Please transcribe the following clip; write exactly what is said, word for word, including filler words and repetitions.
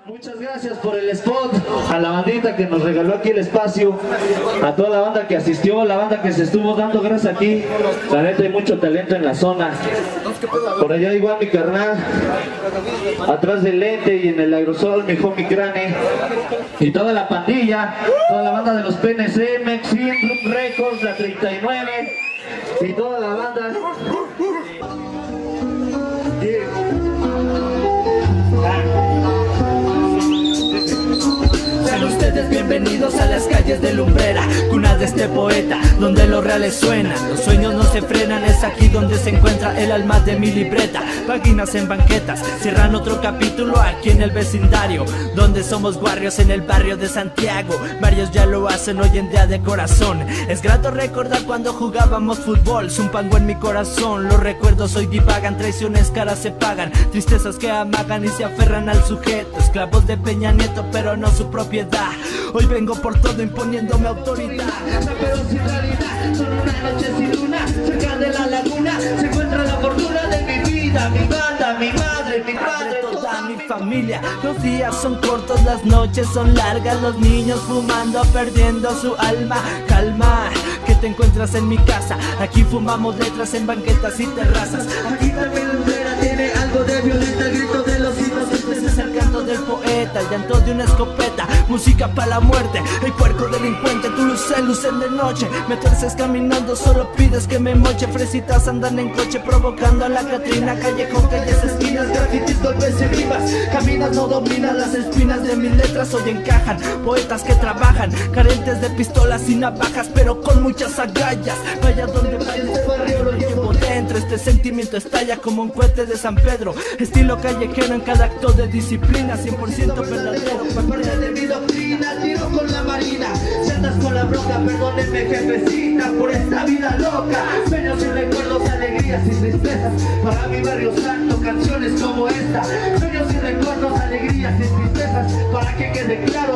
Muchas gracias por el spot, a la bandita que nos regaló aquí el espacio, a toda la banda que asistió, la banda que se estuvo dando gracias aquí. La neta hay mucho talento en la zona. Por allá igual mi carnal, atrás del lente y en el aerosol mi homie Crane. Y toda la pandilla, toda la banda de los P N C, Mexin, Room Records, la treinta y nueve y toda la banda. Sean ustedes bienvenidos a las calles de Lumbrera, cuna de este poeta, donde los reales suenan, los sueños no se frenan. Es aquí donde se encuentra el alma de mi libreta. Páginas en banquetas, cierran otro capítulo aquí en el vecindario, donde somos guarrios en el barrio de Santiago. Varios ya lo hacen hoy en día de corazón. Es grato recordar cuando jugábamos fútbol, zumpango en mi corazón. Los recuerdos hoy divagan, traiciones caras se pagan, tristezas que amagan y se aferran al sujeto. Esclavos de Peña Nieto pero no su propiedad. Hoy vengo por todo imponiéndome autoridad. Pero sin realidad, son una noche sin luna, cerca de la laguna se encuentra la fortuna de mi vida, mi banda, mi madre, mi padre, toda mi familia. Los días son cortos, las noches son largas, los niños fumando, perdiendo su alma. Calma, que te encuentras en mi casa. Aquí fumamos letras en banquetas y terrazas. Aquí también Lumbrera tiene algo de violenta, el grito de los inocentes es el canto del poeta, el llanto de una escopeta, música para la muerte, el puerco delincuente. Tu luces lucen de noche, me torces caminando, solo pides que me moche. Fresitas andan en coche provocando a la Catrina, callejón, calles, esquinas, grafitis, golpes y rimas. Caminas, no dominas las espinas de mis letras, hoy encajan. Poetas que trabajan, carentes de pistolas y navajas, pero con muchas agallas. Vaya donde vaya, este barrio lo llevo dentro. Este sentimiento estalla como un cohete de San Pedro, estilo callejero en cada acto de disciplina, cien por ciento verdadero. Parte de mi doctrina, tiro con la marina. Si andas con la bronca, perdónenme jefecita por esta vida loca. Sueños y recuerdos, alegrías y tristezas. Para mi barrio santo, canciones como esta. Sueños y recuerdos, alegrías y tristezas. Para que quede claro